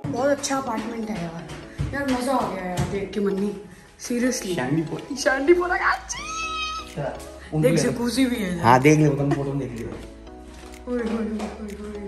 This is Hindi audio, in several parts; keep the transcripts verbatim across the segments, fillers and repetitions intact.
बहुत अच्छा अपार्टमेंट है यार। यार मजा आ गया यार देख के मन्नी, सीरियसली। शांडीपुर शांडीपुर देख जकूज़ी भी है। हाँ देख ले, तुम फोटो में देख लियो। ओए ओए ओए ओए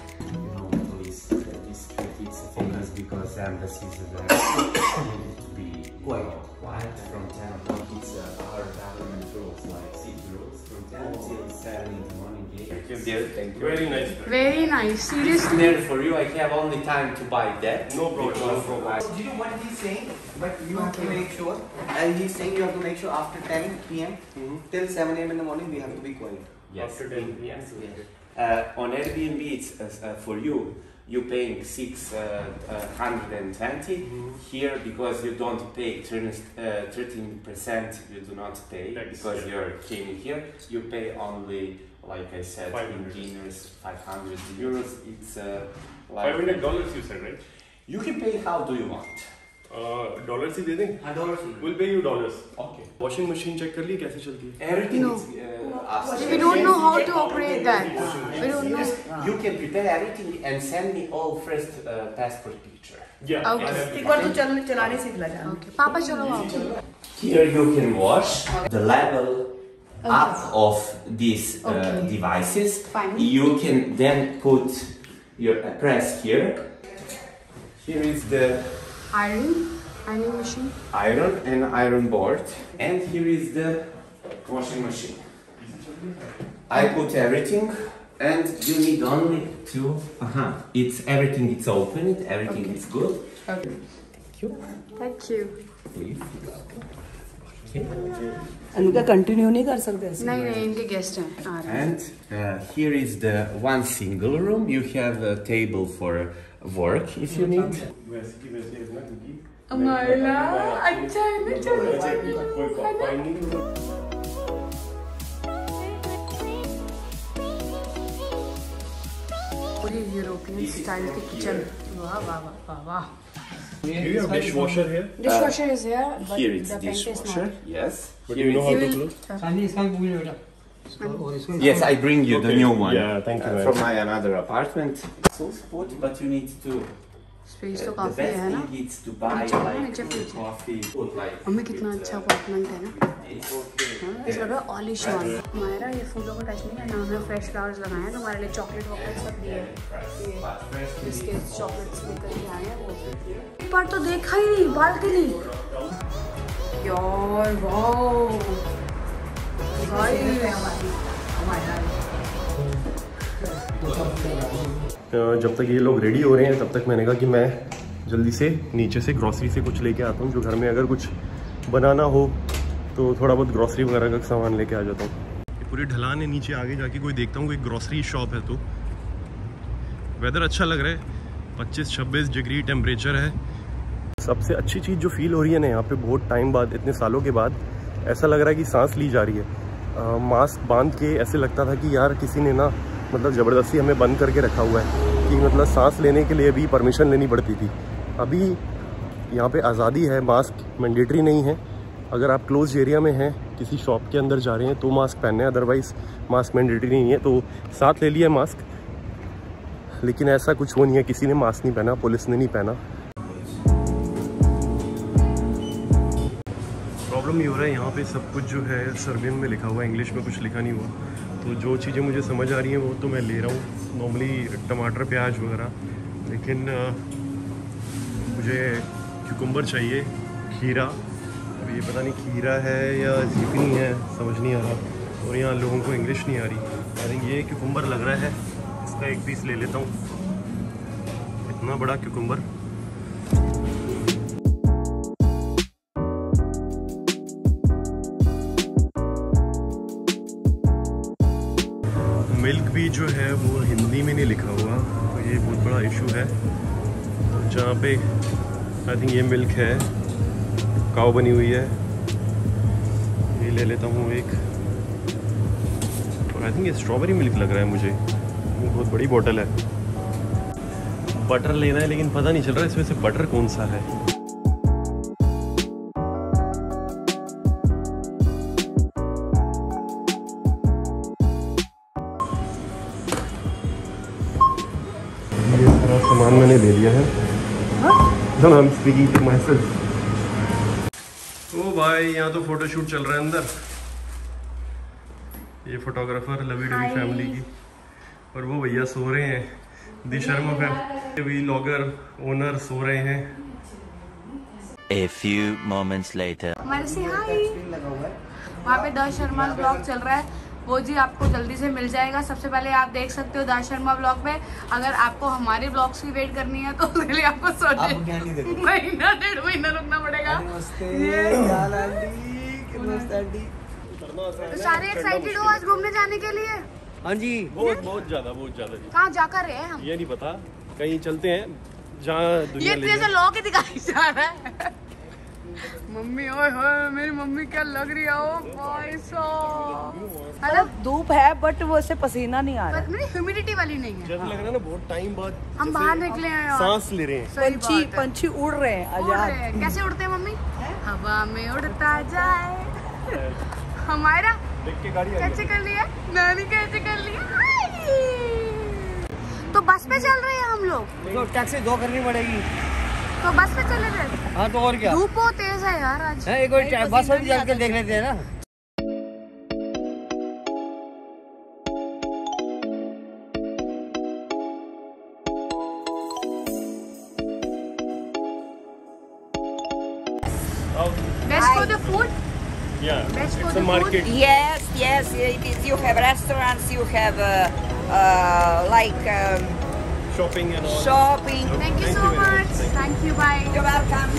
famous because the embassies are to be quite quiet from ten o'clock. It's uh, our government rules, like city rules, from ten till seven in the morning. Thank you, dear. Thank you. Very nice. Very nice. Seriously. There for you. I have only time to buy that. No problem. No problem. Do you know what he's saying? But you have to make sure. And he's saying you have to make sure after ten p m Mm-hmm. till seven a m in the morning we have to be quiet. Yes. After ten p m Yes. Uh, on Airbnb, it's uh, uh, for you. You're paying six hundred and twenty mm-hmm. Here because you don't pay thirteen percent. You do not pay Thanks, because yeah. you're came here. You pay only, like I said, in dinners, five hundred euros. It's uh, like five hundred dollars. You said, right? You can pay how do you want. Dollar से दे दें? हाँ डॉलर से। We'll pay you dollars. Okay. Washing machine check कर ली कैसे चलती है? Everything No. is. Uh, We don't know how to operate that. We don't know. You can prepare everything and send me all first uh, passport picture. Yeah. Okay. एक बार तो चलने चलाने सीख ला जाना। Okay. पापा चलो आप। Here you can wash the level up of these uh, Okay. devices. Fine. You can then put your uh, press here. Here is the Iron, ironing machine. iron and iron board, and here is the washing machine. I put everything, and you need only to. Uh huh. It's everything. It's open. Everything Okay. is good. Okay. Thank you. Thank you. Please. उनका कंटिन्यू नहीं कर सकते ऐसे। नहीं नहीं इनके गेस्ट हैं आ रहे हैं। And uh, here is the one single room. You have a table for work if you need. वैसे की वैसे है ना क्योंकि अमरला अच्छा है ना चलो। कोई कोई नहीं। पूरी यूरोपियन स्टाइल की किचन। वाह वाह वाह वाह वाह। Do you have dishwasher here? Dishwasher is here, but Here it's the tank is dishwasher. not. Yes. But Here you know how it's- to close? सानी इसका पूरी बेटा। Yes, I bring you the Okay. new one. Yeah, thank you, uh, man. from my another apartment. So sport, but you need to. Space Uh, तो the काफी best है ना। thing is to buy नीचे like नीचे good पीछे। coffee. Put like. मम्मी कितना अच्छा अपार्टमेंट है ना। this. हाँ, ऐसा लग रहा है ऑलिशान। हमारा ये फूलों को टच नहीं करना, हमने फ्रेश फ्लावर्स लगाए हैं, तुम्हारे लिए चॉकलेट वॉकलेट सब दिए हैं। ये बिस्किट चॉकलेट्स लेकर के आए हैं वो। एक बार तो देखा ही नहीं बालकनी। यार वाओ। जब तक ये लोग रेडी हो रहे हैं तब तक मैंने कहा कि मैं जल्दी से नीचे से ग्रॉसरी से कुछ लेके आता हूँ, जो घर में अगर कुछ बनाना हो तो थोड़ा बहुत ग्रॉसरी वगैरह का सामान लेके आ जाता हूँ। ये पूरी ढलान है, नीचे आगे जाके कोई देखता हूँ कोई ग्रॉसरी शॉप है। तो वेदर अच्छा लग रहा है, पच्चीस छब्बीस डिग्री टेम्परेचर है। सबसे अच्छी चीज़ जो फील हो रही है ना यहाँ पे बहुत टाइम बाद, इतने सालों के बाद ऐसा लग रहा है कि सांस ली जा रही है। आ, मास्क बांध के ऐसे लगता था कि यार किसी ने ना मतलब ज़बरदस्ती हमें बंद करके रखा हुआ है, कि मतलब सांस लेने के लिए भी परमिशन लेनी पड़ती थी। अभी यहाँ पे आज़ादी है, मास्क मैंडेटरी नहीं है। अगर आप क्लोज एरिया में हैं, किसी शॉप के अंदर जा रहे हैं तो मास्क पहनना है, अदरवाइज़ मास्क मैंडेटरी नहीं है। तो साथ ले लिया मास्क, लेकिन ऐसा कुछ वो नहीं है, किसी ने मास्क नहीं पहना, पुलिस ने नहीं पहना। प्रॉब्लम ये हो रहा है यहाँ पे सब कुछ जो है सर्बियन में लिखा हुआ है, इंग्लिश में कुछ लिखा नहीं हुआ। तो जो चीज़ें मुझे समझ आ रही हैं वो तो मैं ले रहा हूँ, नॉर्मली टमाटर प्याज वगैरह, लेकिन आ, मुझे क्यूकम्बर चाहिए, खीरा। अब ये पता नहीं खीरा है या जिकनी है, समझ नहीं आ रहा। और यहाँ लोगों को इंग्लिश नहीं आ रही। आई थिंक ये क्यूकम्बर लग रहा है, इसका एक पीस ले लेता हूँ। इतना बड़ा क्यूकम्बर। मिल्क भी जो है वो हिंदी में नहीं लिखा हुआ, तो ये बहुत बड़ा इशू है। जहाँ पे आई थिंक ये मिल्क है, काव बनी हुई है, ये ले लेता हूँ एक। और आई थिंक ये स्ट्रॉबेरी मिल्क लग रहा है मुझे, ये बहुत बड़ी बोतल है। बटर लेना है लेकिन पता नहीं चल रहा इसमें से बटर कौन सा है। ये सारा सामान मैंने ले लिया है। No, I'm speaking to myself. ओ भाई यहाँ तो फोटो शूट चल रहा है अंदर। ये फोटोग्राफर लवी डबी फैमिली की, और वो भैया सो रहे हैं। The Sharma family vlogger owner सो रहे हैं। A few moments later. वहाँ पे द शर्मा ब्लॉग चल रहा है, वो जी आपको जल्दी से मिल जाएगा। सबसे पहले आप देख सकते हो द शर्मा ब्लॉग पे। अगर आपको हमारे ब्लॉग्स की वेट करनी है तो उसके लिए आपको सोचे महीना डेढ़ महीना रुकना पड़ेगा। तो सारे एक्साइटेड हो आज घूमने जाने के लिए? हाँ जी, बहुत बहुत ज्यादा बहुत ज्यादा। कहाँ जाकर रहे हैं हम? ये नहीं पता, कहीं चलते हैं जहाँ दुनिया ये जैसे लॉ के दिखाई जा रहा है। मम्मी ओए होए, मेरी मम्मी क्या लग रही है, ओ भाई साहब। हेलो, धूप है बट वो से पसीना नहीं आ रहा। पर मेरी ह्यूमिडिटी वाली नहीं है। जैसे लग रहा है ना बहुत टाइम बाद हम बाहर निकले हैं यार, सांस ले रहे हैं। पंछी पंछी उड़ रहे हैं उड़ रहे आजाद। हैं। कैसे उड़ते हैं मम्मी? हवा में उड़ता जाए। हमारा देख के गाड़ी आ कैसे कर लिया नानी, कैसे कर लिया। तो बस पे चल रहे हैं हम लोग, तो टैक्सी दो करनी पड़ेगी। तो बस पे चले गए। हाँ तो और क्या, धूप बहुत तेज है यार आज। है एक बार बस में चल के देख लेते हैं ना। Best for the food? Yeah, Best for it's the a market. Yes, yes, it is. You have restaurants, you have uh, uh, like um, Shopping and all. shopping. Thank you Thank so you very much. Thank you, bye. You're welcome.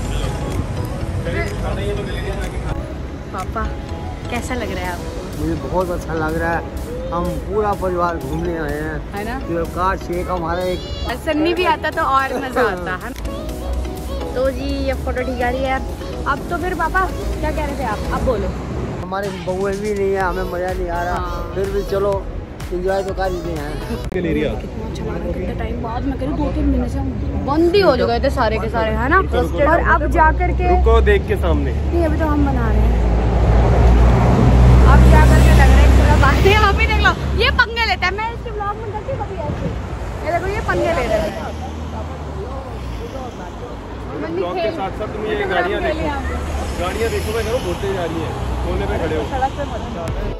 पापा कैसा लग रहा है आपको? मुझे बहुत अच्छा लग रहा है। हम पूरा परिवार घूमने आए हैं, है ना? जो कार शेख हमारा एक सन्नी भी आता तो और मजा आता है। तो जी ये फोटो ठीक आ रही है। अब तो फिर पापा क्या कह रहे थे आप? अब बोलो। हमारे बउए भी नहीं है, हमें मजा नहीं आ रहा। हाँ। फिर भी चलो एंजॉय तो कर ही रहे हैं। कितना अच्छा लगा, कितने टाइम बाद मैं कह रही दो तीन महीने से हम बंद ही हो गए थे सारे के सारे, है ना? और अब जा करके रुको देख के सामने। नहीं, अभी तो हम बना रहे हैं। अब जा करके लग रहा है थोड़ा बात है। वहाँ पे देख लो, ये पंगे लेता है। मैं इसके ब्लॉग में करती कभी ऐसे, ये देखो ये पंगे ले रहे हैं। ब्लॉग के साथ साथ तुम ये गाड़ियाँ देखो, गाड़ियाँ देखो, मैं करूँ घूमते जा रही है, कोने पे खड़े हो। सड़क पे मत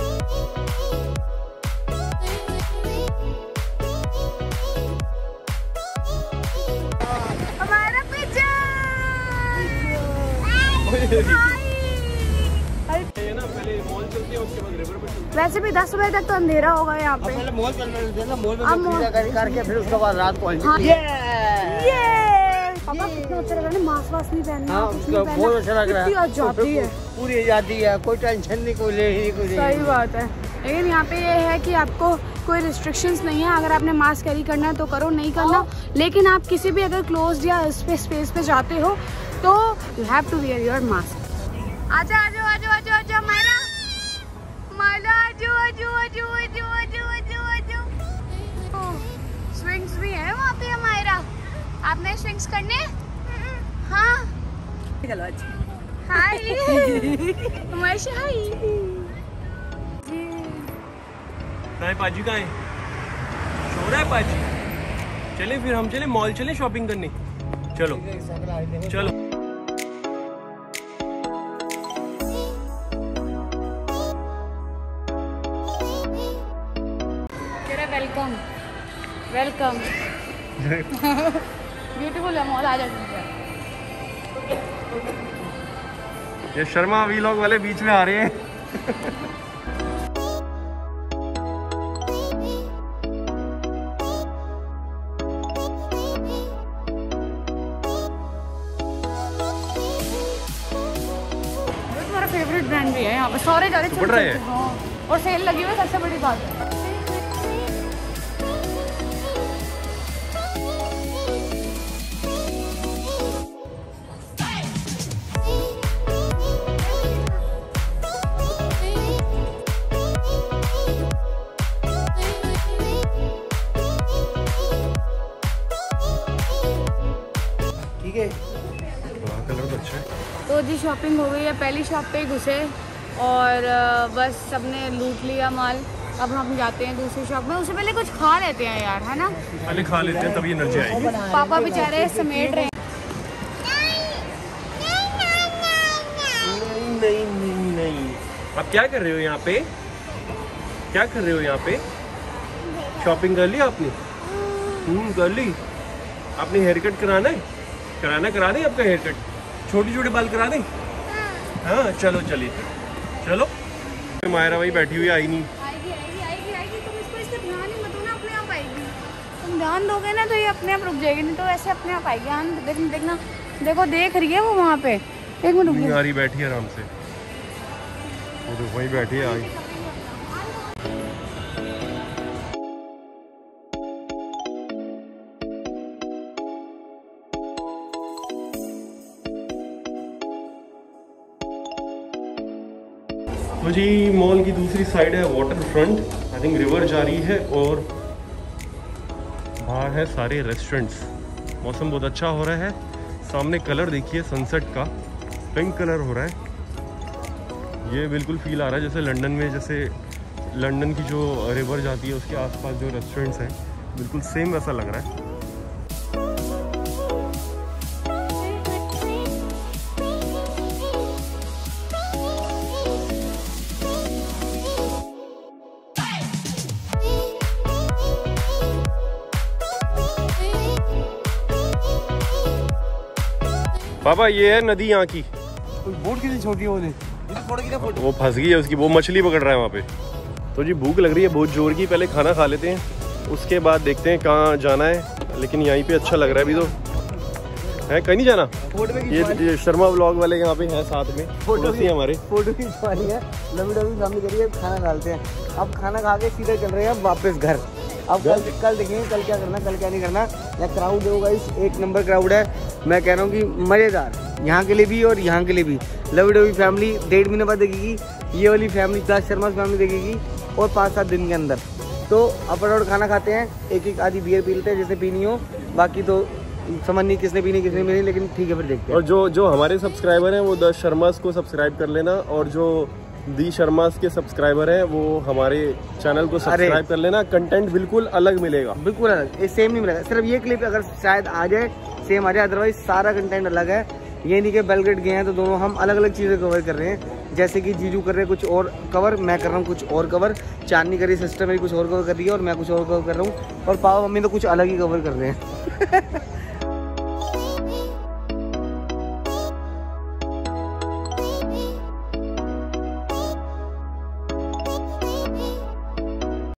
ये ना पहले मॉल चलते हैं, उसके बाद रिवर पे चलते वैसे भी दस बजे तक तो अंधेरा होगा यहाँ पे। पहले मॉल चल रहे थे ना, मॉल में अब मॉल- पूजा कर- करके फिर उसके बाद रात को हाँ। ये ये पापा कितना अच्छा लग रहा है, मास्क वास्क नहीं पहनना, हाँ, कुछ उसका नहीं पहनना। बहुत अच्छा लग रहा है। कितनी आजादी है। पूरी आजादी है, कोई टेंशन नहीं, कोई ले नहीं, कोई सही बात है। लेकिन यहाँ पे ये है कि आपको कोई रिस्ट्रिक्शंस नहीं है। अगर आपने मास्क कैरी करना है तो करो, नहीं करना। लेकिन आप किसी भी अगर क्लोज्ड या स्पेस स्पेस पे जाते हो तो you have to wear your mask. आजा आजा आजा आजा आजा मायरा मायरा आजो आजो आजो आजो आजो आजो आजो। स्विंग्स भी है वहाँ पे हमारा। आपने स्विंग्स करने? हाँ चलो आज हाय मश हाय। हैं। पाजी कहाँ है? सो रहा है पाजी। चले फिर हम चले मॉल, चले शॉपिंग करने। चलो चलो। Welcome welcome. ब्यूटीफुल है मॉल, आ जाए। ये शर्मा वीलॉग वाले बीच में आ रहे हैं। तुम्हारा फेवरेट ब्रांड भी है यहाँ पे, सारे जा रहे बढ़ रहा है। हाँ, और सेल लगी हुई है, सबसे बड़ी बात है। ठीक है। कलर तो अच्छा है। तो जी शॉपिंग हो गई है, पहली शॉप पे ही घुसे और अ, बस सबने लूट लिया माल। अब हम जाते हैं दूसरी शॉप में, उससे पहले कुछ खा लेते हैं यार, है ना? पहले खा लेते हैं तभी एनर्जी आएगी। पापा बेचारे समेट रहे हैं। नहीं नहीं नहीं नहीं। आप क्या कर रहे हो यहाँ पे? क्या कर रहे हो यहाँ पे? शॉपिंग कर ली आपने? हम्म कर ली। आपने हेयर कट कराना है? कराना करा दें आपका हेयर कट? छोटे छोटे बाल करा दें? हाँ चलो चलिए चलो। मायरा भाई बैठी हुई आई नहीं। आएगी आएगी आएगी आएगी, तुम इसको इसका ध्यान ही मत दो ना, अपने आप आएगी। तुम ध्यान दोगे ना तो ये अपने आप रुक जाएगी, नहीं तो ऐसे अपने आप आएगी। हाँ देख देखना, देखो देख रही है वो वहाँ पे। एक मिनट नहीं आ रही, बैठी है आराम से, वो तो वहीं बैठी है आई। तो जी मॉल की दूसरी साइड है water front, I think river जा रही है और बाहर है सारे रेस्टोरेंट्स। मौसम बहुत अच्छा हो रहा है। सामने कलर देखिए सनसेट का, पिंक कलर हो रहा है। ये बिल्कुल फील आ रहा है जैसे लंदन में, जैसे लंदन की जो रिवर जाती है उसके आसपास जो रेस्टोरेंट्स हैं, बिल्कुल सेम वैसा लग रहा है। पापा ये है नदी यहाँ की। बोट कितनी छोटी हो गई, वो फंस गई है उसकी, वो मछली पकड़ रहा है वहाँ पे। तो जी भूख लग रही है बहुत जोर की, पहले खाना खा लेते हैं उसके बाद देखते हैं कहाँ जाना है। लेकिन यहीं पे अच्छा लग रहा है अभी तो, है कहीं नहीं जाना। ये, ये शर्मा व्लॉग वाले यहाँ पे हैं साथ में, फोटो हमारे फोटो खिंचवानी है, लंबी लंबी फैमिली करिए, खाना डालते हैं। अब खाना खा के सीधे चल रहे हैं वापस घर। अब कल कल देखेंगे कल क्या करना, कल क्या नहीं करना। या क्राउड होगा, इस एक नंबर क्राउड है, मैं कह रहा हूँ कि मज़ेदार, यहाँ के लिए भी और यहाँ के लिए भी। लवी डवी फैमिली डेढ़ महीने बाद देखेगी, ये वाली फैमिली दास शर्मा फैमिली देखेगी और पाँच सात दिन के अंदर। तो अपर और खाना खाते हैं, एक एक आधी बियर पी लेते हैं जिसने पीनी हो, बाकी तो समझ नहीं किसने पीनी किसने पीनी, लेकिन ठीक है फिर देखते हैं। और जो जो हमारे सब्सक्राइबर हैं वो द शर्मास को सब्सक्राइब कर लेना, और जो दी शर्मास के सब्सक्राइबर हैं वो हमारे चैनल को सब्सक्राइब कर लेना। कंटेंट बिल्कुल अलग मिलेगा, बिल्कुल अलग, ये सेम नहीं मिलेगा। सिर्फ ये क्लिप अगर शायद आ जाए सेम आ जाए, अदरवाइज सारा कंटेंट अलग है। ये नहीं कि बेलगेट गए हैं तो दोनों हम अलग अलग चीज़ें कवर कर रहे हैं। जैसे कि जीजू कर रहे हैं कुछ और कवर, मैं कर रहा हूँ कुछ और कवर, चांदनी करी सिस्टर मेरी कुछ और कवर कर रही है और मैं कुछ और कवर कर रहा हूँ, और पापा मम्मी तो कुछ अलग ही कवर कर रहे हैं।